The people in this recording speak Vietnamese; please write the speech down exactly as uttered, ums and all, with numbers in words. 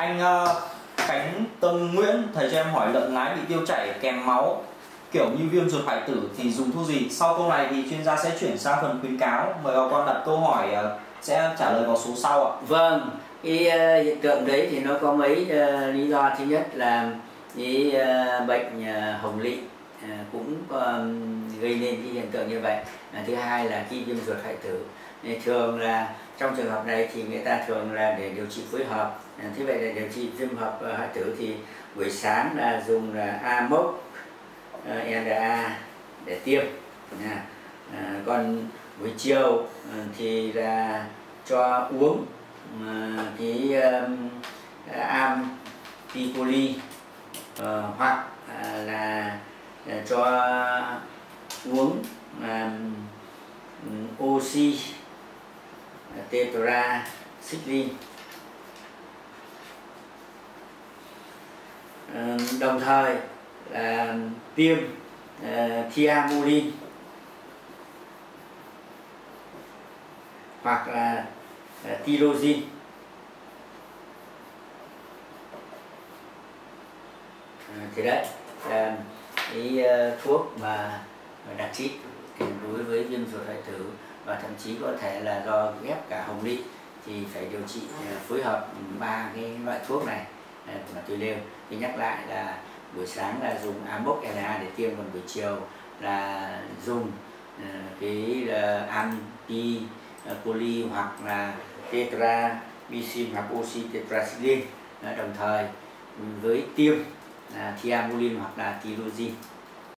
Anh uh, Khánh Tâm Nguyễn, thầy cho em hỏi lợn nái bị tiêu chảy kèm máu kiểu như viêm ruột hoại tử thì dùng thuốc gì? Sau câu này thì chuyên gia sẽ chuyển sang phần khuyến cáo. Mời bà con đặt câu hỏi uh, sẽ trả lời vào số sau ạ. Vâng, cái uh, hiện tượng đấy thì nó có mấy uh, lý do. Thứ nhất là cái uh, bệnh uh, hồng lị uh, cũng uh, gây nên cái hiện tượng như vậy. Uh, thứ hai là cái viêm ruột hoại tử. Thì thường là trong trường hợp này thì người ta thường là để điều trị phối hợp. Uh, thế vậy là điều trị viêm hợp uh, hoại tử thì buổi sáng là dùng là Amox uh, e rờ a để tiêm. Uh, uh, còn buổi chiều uh, thì là cho uống uh, cái um, Ampicoli uh, hoặc uh, là uh, cho uống um, oxy tetracycline. Uh, đồng thời là tiêm uh, thiamulin hoặc là uh, tyrosine. Uh, thì đấy là cái uh, thuốc mà đặc trị đối với viêm ruột hoại tử, và thậm chí có thể là do ghép cả hồng lị thì phải điều trị uh, phối hợp ba cái loại thuốc này uh, mà tôi nêu. Thì nhắc lại là buổi sáng là dùng Amox e rờ a để tiêm, còn buổi chiều là dùng uh, cái uh, Ampicoli hoặc là tetracycline hoặc oxy tetracycline, uh, đồng thời với tiêm uh, thiamulin hoặc là tyrosine.